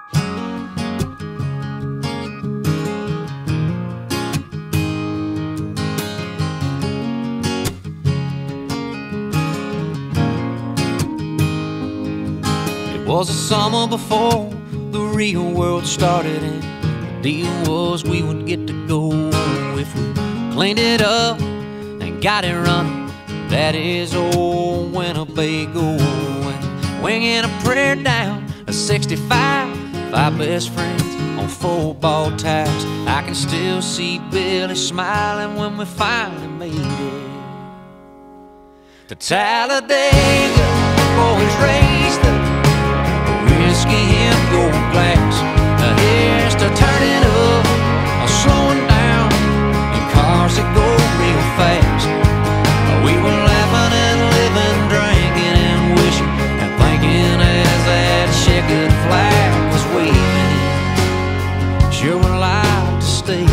It was the summer before the real world started, and the deal was we would get to go if we cleaned it up and got it running. That is old Winnebago, and winging a prayer down a 65, 5 best friends on football tires. I can still see Billy smiling when we finally made it to Talladega. Boys raised the whiskey in gold glass. Here's to turning up or slowing down in cars that go real fast. We were laughing and living, drinking and wishing and thinking as that checkered flag was waving. Sure would like to stay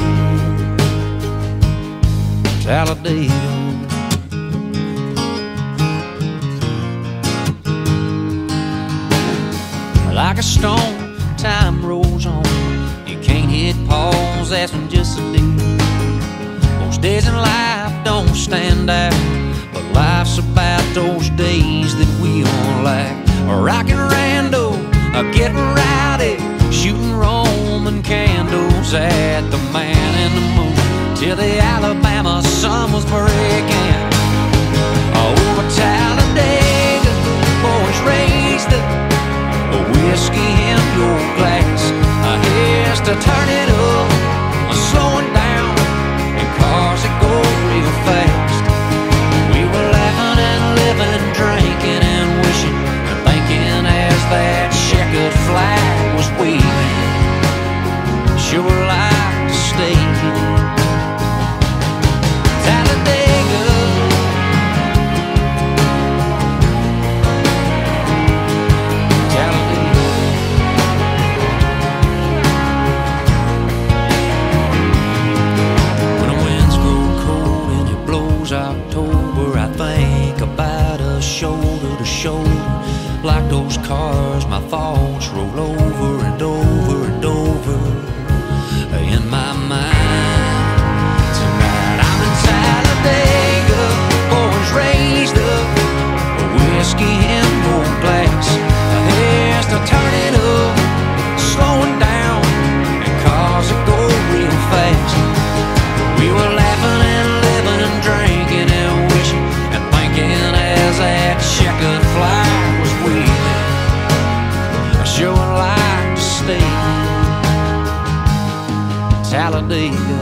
in Talladega. Like a stone, time rolls on. You can't hit pause, that's when just a day. Most days in life don't stand out, but life's about those days that we all like. Rockin' rando, getting rowdy, shooting Roman candles at the man in the moon till the Alabama sun was breaking. Over Talladega, boys raised the whiskey in your glass. Here's to turn it up or slowing down in cars that go real fast. We were laughing and living, drinking and wishing and thinking as that checkered flag was waving. Sure would like to stay Talladega. October, I think about us shoulder to shoulder. Like those cars, my thoughts roll over and over and over in my mind. Tonight I'm in Talladega, boys raised up, whiskey in gold glass. Here's to turn it up, slowing down in cars that go real fast. We were laughing and living and drinking and wishing and thinking as that checkered flag was waving. I sure would like to stay in Talladega.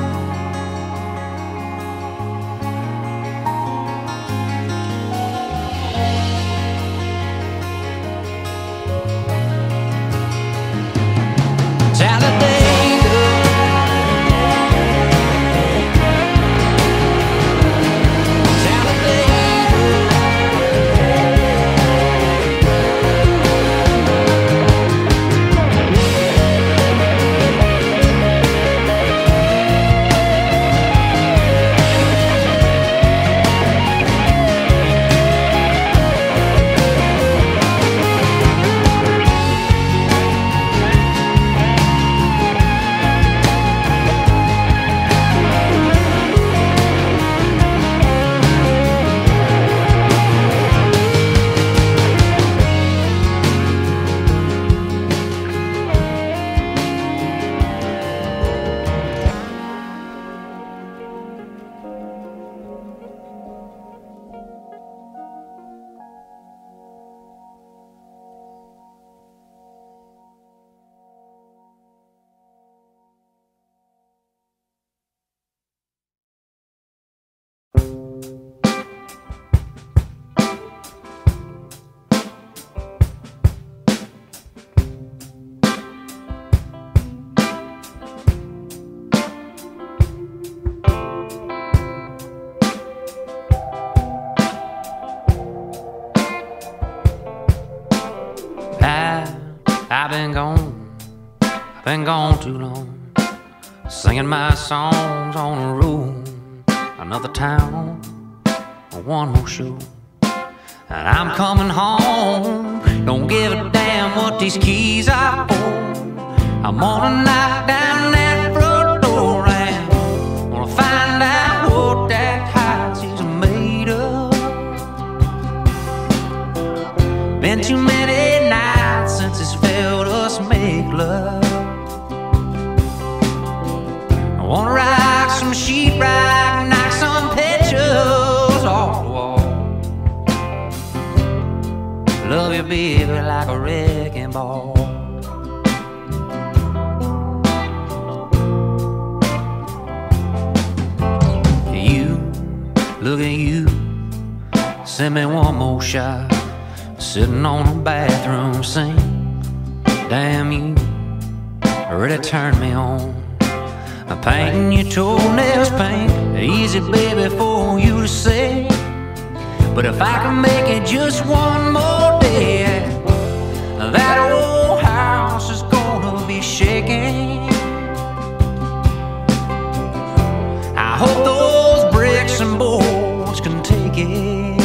I've been gone too long, singing my songs on the road. Another town, one more show. and I'm coming home. Don't give a damn what these keys are for. I'm gonna knock down that front door and gonna find out what that house is made of. Been too many nights since it's felt us make love. I wanna rock some sheetrock, knock some pictures off the wall. Love you, baby, like a wrecking ball. You, look at you, send me one more shot, sitting on the bathroom sink. Damn, you really turned me on. I'm painting your toenails pink, easy, baby, for you to say. But if I can make it just one more day, that old house is gonna be shaking. I hope those bricks and boards can take it,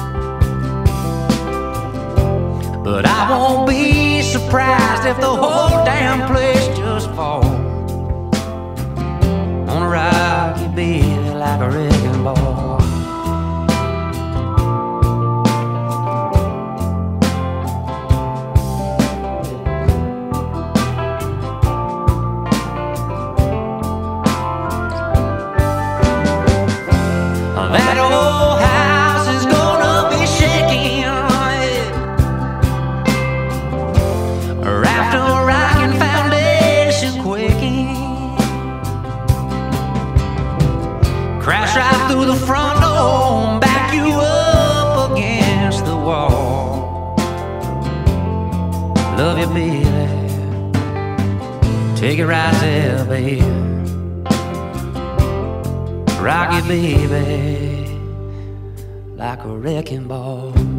but I won't be surprised if the whole damn place just falls. Wanna rock you, baby, like a wrecking ball. That old house is gonna be shaking after a rocking foundation quaking. Crash right through the front door and back you up against the wall. Love you, baby, take it right there, baby. Rock you, baby, like a wrecking ball.